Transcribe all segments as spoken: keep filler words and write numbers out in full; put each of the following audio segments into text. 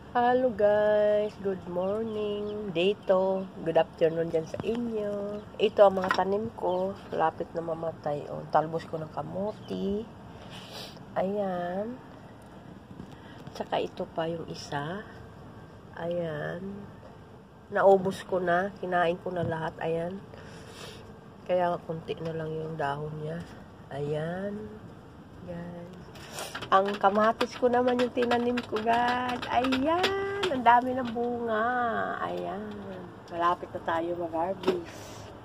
Hello guys, good morning, dito, good afternoon dyan sa inyo. Ito ang mga tanim ko, lapit na mamatay. O, talbos ko ng kamuti. Ayan. Tsaka ito pa yung isa. Ayan. Naubos ko na, kinain ko na lahat. Ayan. Kaya kunti na lang yung dahon niya. Ayan. Yan. Ang kamatis ko naman yung tinanim ko, guys. Ayan. Ang dami ng bunga. Ayan. Malapit na tayo mag-harvest.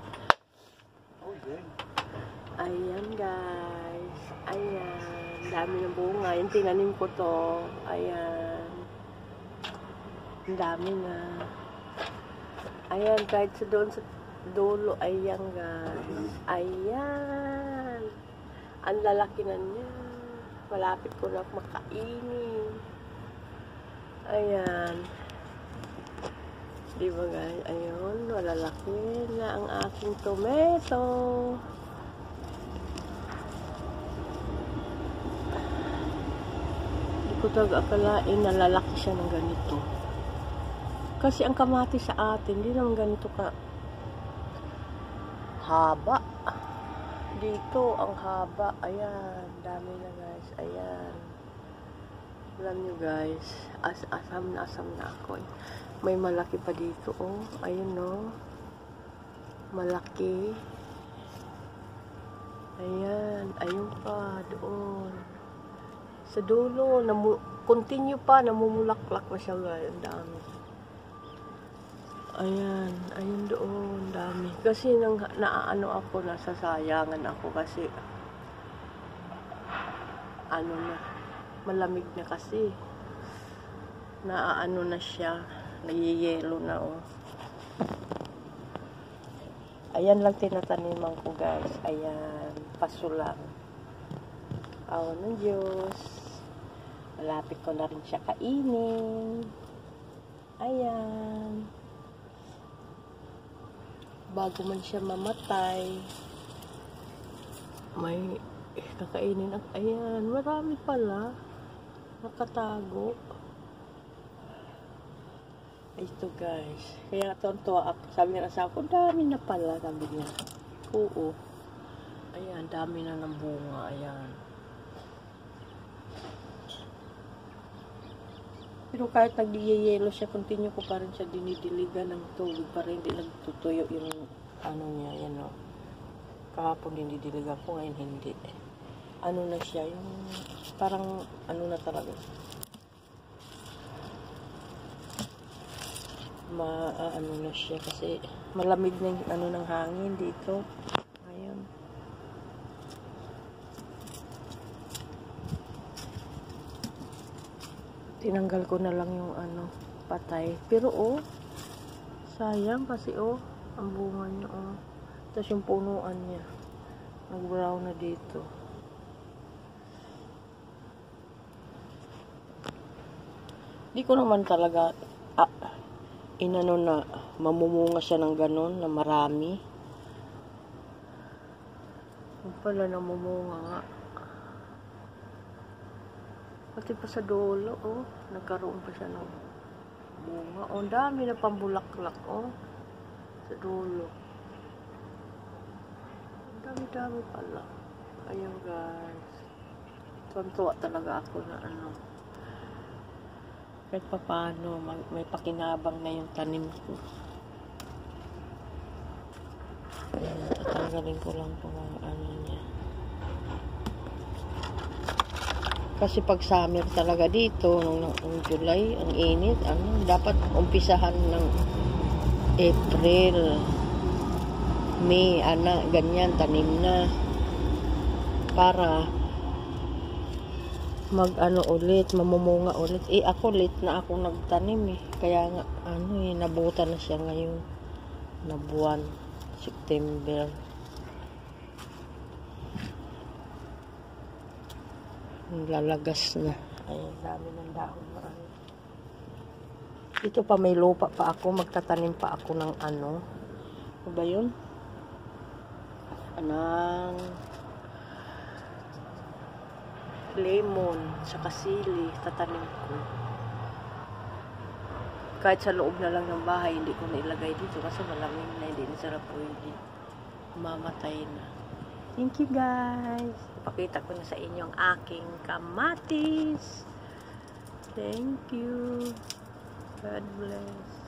Ayan, guys. Ayan. Ang dami ng bunga. Yung tinanim ko to. Ayan. Ang dami nga. Ayan, kahit sa doon sa dulo. Ayan, guys. Ayan. Ang lalaki na niya. Malapit ko na makainin. Ayan. Diba guys? Ayun. Malalaki na ang aking tomato. Hindi ko talaga akalain na lalaki siya ng ganito. Kasi ang kamatis sa atin, hindi naman ganito ka haba. Dito, ang haba. Ayan. Dami na guys. Ayan. Alam nyo guys, as asam na asam na ako eh. May malaki pa dito oh. Ayun oh. Malaki. Ayan. Ayun pa. Doon. Sa dulo. Namu continue pa. Namumulaklak na siya guys. Ang dami. Ayan, ayun doon, dami. Kasi nang naaano ako, nasasayangan ako kasi ano na, malamig na kasi. Naaano na siya, nagiyelo na oh. Ayan lang tinataniman ko guys. Ayan, paso lang. Awan ng Diyos. Malapit ko na rin siya kainin. Ayan. Bago man siya mamatay, may kakainin. Ayan, marami pala nakatago. Ito guys, kaya tonto ako. Sabi ng asawa ko, dami na pala. Sabi niya, oo. Ayan, dami na ng bunga. Ayan. Pero kahit nag-yelo siya, continue ko pa rin siya dinidiligan ng tubig para hindi nagtutuyo yung ano niya, yan o. Kahapon dinidiligan ko, ngayon hindi. Ano na siya, yung parang ano na talaga. Ma, uh, ano na siya kasi malamig na yung ano ng hangin dito. Ayun. Tinanggal ko na lang yung ano, patay. Pero oh, sayang kasi oh, ang bunga niya oh. Tapos yung punuan niya, nag-brown na dito. Di ko naman talaga, ah, inano na, mamumunga siya ng ganon, na marami. Yung pala namumunga nga. Pati pa sa dulo, oh. Nagkaroon pa siya ng bunga. Oh, ang dami na pambulaklak, oh. Sa dulo. Ang dami-dami pala. Ayun, guys. Tuwan-tuwa talaga ako na ano. Kahit pa paano, may pakinabang na yung tanim ko. Ayan, tatanggalin ko lang po ang ano niya. Kasi pag summer talaga dito, nung, nung July, ang init, ano, dapat umpisahan ng April, May, ana, ganyan, tanim na. Para mag-ano ulit, mamumunga ulit. Eh, ako late na ako nagtanim eh. Kaya nga, ano eh, nabutan na siya ngayon na buwan, September. Lalagas na. Ayun, dami ng dahon. Marami. Ito pa, may lupa pa ako. Magtatanim pa ako ng ano. Ano ba yun? Anang lemon, saka sili, tatanim ko. Kahit sa loob na lang ng bahay, hindi ko na ilagay dito kasi malamig na, hindi na sila pwede. Mamatay na. Thank you guys. Ipakita ko na sa inyo ang aking kamatis. Thank you. God bless.